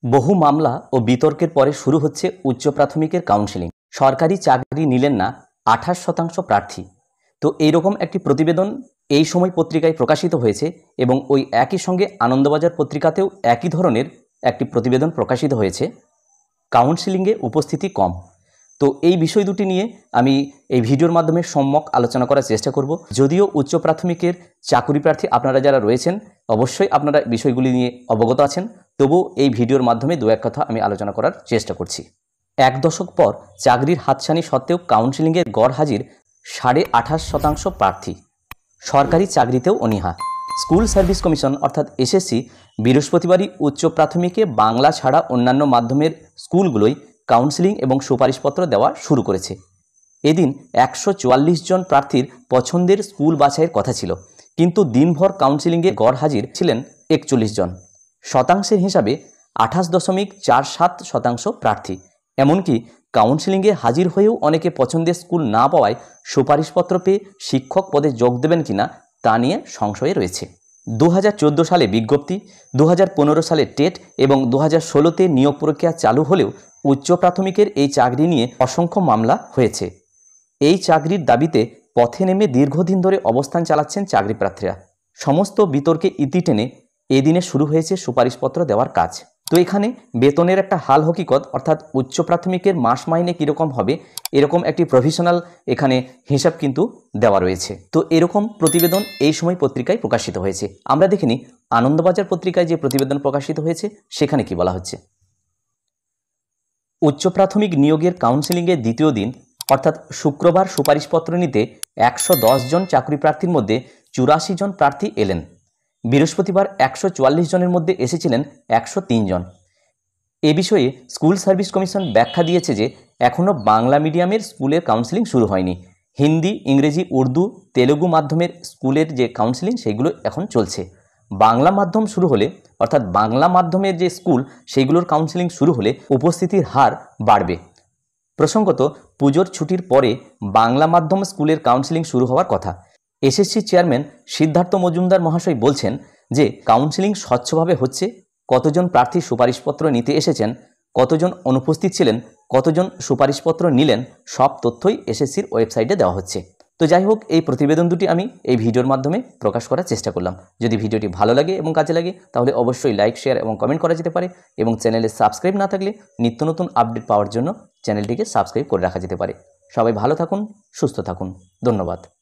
বহু মামলা ও বিতর্কের পরে শুরু হচ্ছে উচ্চ প্রাথমিকের কাউন্সেলিং। সরকারি চাকরি নিলেন না 28% প্রার্থী। তো এইরকম একটি প্রতিবেদন এই সময় পত্রিকায় প্রকাশিত হয়েছে এবং ওই একই সঙ্গে আনন্দবাজার পত্রিকাতেও একই ধরনের একটি প্রতিবেদন প্রকাশিত হয়েছে। কাউন্সেলিংয়ে উপস্থিতি কম। তো এই বিষয় দুটি নিয়ে আমি এই ভিডিওর মাধ্যমে সম্যক আলোচনা করার চেষ্টা করব। যদিও উচ্চ প্রাথমিকের চাকরি প্রার্থী আপনারা যারা রয়েছেন অবশ্যই আপনারা বিষয়গুলি নিয়ে অবগত আছেন, তবুও এই ভিডিওর মাধ্যমে দু এক কথা আমি আলোচনা করার চেষ্টা করছি। এক দশক পর চাকরির হাতছানি সত্ত্বেও কাউন্সেলিংয়ে গড় হাজির 28.5% প্রার্থী। সরকারি চাকরিতেও অনীহা। স্কুল সার্ভিস কমিশন অর্থাৎ এসএসসি বৃহস্পতিবারই উচ্চ প্রাথমিকে বাংলা ছাড়া অন্যান্য মাধ্যমের স্কুলগুলোই কাউন্সেলিং এবং সুপারিশপত্র দেওয়া শুরু করেছে। এদিন 144 জন প্রার্থীর পছন্দের স্কুল বাছাইয়ের কথা ছিল, কিন্তু দিনভর কাউন্সেলিংয়ে গড় হাজির ছিলেন 41 জন। শতাংশের হিসাবে 28.47% প্রার্থী। এমনকি কাউন্সেলিংয়ে হাজির হয়েও অনেকে পছন্দের স্কুল না পাওয়ায় সুপারিশপত্র পেয়ে শিক্ষক পদে যোগ দেবেন কিনা তা নিয়ে সংশয়ে রয়েছে। 2014 সালে বিজ্ঞপ্তি, 2015 সালে টেট এবং 2016তে নিয়োগ প্রক্রিয়া চালু হলেও উচ্চ প্রাথমিকের এই চাকরি নিয়ে অসংখ্য মামলা হয়েছে। এই চাকরির দাবিতে পথে নেমে দীর্ঘদিন ধরে অবস্থান চালাচ্ছেন চাকরি প্রার্থীরা। সমস্ত বিতর্কে ইতি টেনে এদিনে শুরু হয়েছে সুপারিশপত্র দেওয়ার কাজ। তো এখানে বেতনের একটা হাল হকিকত অর্থাৎ উচ্চ প্রাথমিকের মাস মাইনে কীরকম হবে এরকম একটি প্রফেশনাল এখানে হিসাব কিন্তু দেওয়া রয়েছে। তো এরকম প্রতিবেদন এই সময় পত্রিকায় প্রকাশিত হয়েছে। আমরা দেখিনি আনন্দবাজার পত্রিকায় যে প্রতিবেদন প্রকাশিত হয়েছে সেখানে কি বলা হচ্ছে। উচ্চ প্রাথমিক নিয়োগের কাউন্সেলিংয়ের দ্বিতীয় দিন অর্থাৎ শুক্রবার সুপারিশপত্র নিতে 110 জন চাকরি প্রার্থীর মধ্যে 84 জন প্রার্থী এলেন। বৃহস্পতিবার 144 জনের মধ্যে এসেছিলেন 103 জন। এ বিষয়ে স্কুল সার্ভিস কমিশন ব্যাখ্যা দিয়েছে যে এখনও বাংলা মিডিয়ামের স্কুলের কাউন্সেলিং শুরু হয়নি। হিন্দি, ইংরেজি, উর্দু, তেলুগু মাধ্যমের স্কুলের যে কাউন্সেলিং সেগুলো এখন চলছে। বাংলা মাধ্যম শুরু হলে অর্থাৎ বাংলা মাধ্যমের যে স্কুল সেইগুলোর কাউন্সেলিং শুরু হলে উপস্থিতির হার বাড়বে। প্রসঙ্গত পুজোর ছুটির পরে বাংলা মাধ্যম স্কুলের কাউন্সেলিং শুরু হওয়ার কথা। এসএসসি চেয়ারম্যান সিদ্ধার্থ মজুমদার মহাশয় বলছেন যে কাউন্সেলিং স্বচ্ছভাবে হচ্ছে। কতজন প্রার্থী সুপারিশপত্র নিতে এসেছেন, কতজন অনুপস্থিত ছিলেন, কতজন সুপারিশপত্র নিলেন, সব তথ্যই এসএসসির ওয়েবসাইটে দেওয়া হচ্ছে। তো যাই হোক, এই প্রতিবেদন দুটি আমি এই ভিডিওর মাধ্যমে প্রকাশ করার চেষ্টা করলাম। যদি ভিডিওটি ভালো লাগে এবং কাজে লাগে তাহলে অবশ্যই লাইক, শেয়ার এবং কমেন্ট করা যেতে পারে এবং চ্যানেলে সাবস্ক্রাইব না থাকলে নিত্য নতুন আপডেট পাওয়ার জন্য চ্যানেলটিকে সাবস্ক্রাইব করে রাখা যেতে পারে। সবাই ভালো থাকুন, সুস্থ থাকুন। ধন্যবাদ।